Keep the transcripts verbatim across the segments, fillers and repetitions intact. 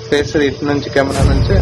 Pacer ఇటు నుంచి camera నుంచి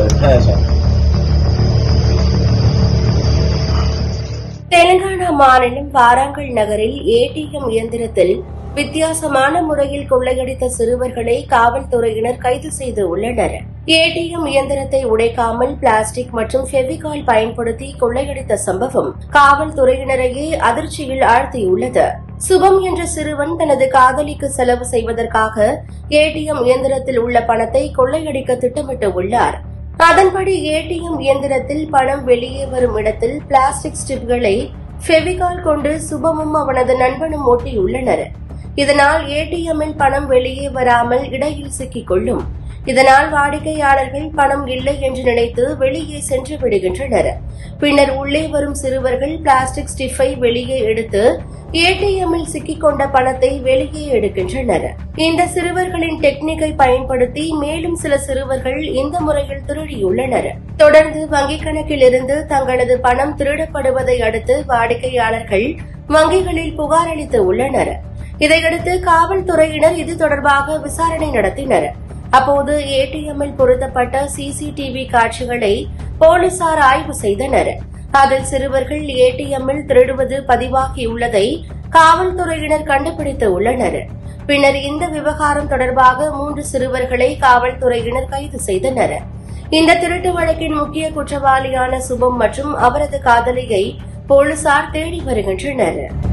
தெலுங்கானா மாநிலம் வாராங்கல் நகரில் ஏடிஎம் இயந்திரத்தில் வித்தியாசமான முறையில் கொள்ளையடித்த சிறுவர்களை காவல்துறையினர் கைது செய்து உள்ளனர். ஏடிஎம் இயந்திரத்தை உடைக்காமல் பிளாஸ்டிக் மற்றும் ஃபெவிகால் பயன்படுத்தி கொள்ளையடித்த சம்பவம் காவல்துறையினரையே அதிர்ச்சியில் ஆழ்த்தியுள்ளது. சுபம் என்ற சிறுவன் தனது காதலிக்கு செலவு செய்வதற்காக ஏடிஎம் இயந்திரத்தில் உள்ள பணத்தை கொள்ளையடிக்க திட்டமிட்டு உள்ளார். அதன்படி ஏடிஎம் இயந்திரத்தில் பணம் வெளியே வரும் இடத்தில் பிளாஸ்டிக் ஸ்ட்ரிப்களை ஃபெவிகால் கொண்டு சுபமும் அவனது நண்பனும் ஒட்டியுள்ளனர். இதனால் ஏடிஎம்மில் பணம் வெளியே வராமல் இடையில் சிக்கிக் கொள்ளும். இதனால் வாடிக்கையாளர்கள் பணம் இல்லை என்று நினைத்து வெளியே சென்று விடுகின்றனர். பின்னர் உள்ளே வரும் சிறுவர்கள் பிளாஸ்டிக் ஸ்டிஃபை வெளியே எடுத்து ஏடிஎம்மில் சிக்கிக் கொண்ட பணத்தை வெளியே எடுக்கின்றனர். இந்த சிறுவர்களின் டெக்னிக்கை பயன்படுத்தி மேலும் சில சிறுவர்கள் இந்த முறையில் திருடியுள்ளனர். தொடர்ந்து வங்கிக் கணக்கில் இருந்து தங்களது பணம் திருடப்படுவதை அடுத்து வாடிக்கையாளர்கள் வங்கிகளில் புகார் அளித்து உள்ளனர். இதையடுத்து காவல்துறையினர் இது தொடர்பாக விசாரணை நடத்தினர். அப்போது ஏடிஎம்மில் பொருத்தப்பட்ட சிசிடிவி காட்சிகளை போலீசார் ஆய்வு செய்தனர். அதில் சிறுவர்கள் ஏடிஎம்மில் திருடுவது பதிவாகியுள்ளதை காவல்துறையினர் கண்டுபிடித்து உள்ளனர். பின்னர் இந்த விவகாரம் தொடர்பாக மூன்று சிறுவர்களை காவல்துறையினர் கைது செய்தனர். இந்த திருட்டு வழக்கின் முக்கிய குற்றவாளியான சுபம் மற்றும் அவரது காதலியை போலீசார் தேடி வருகின்றனர்.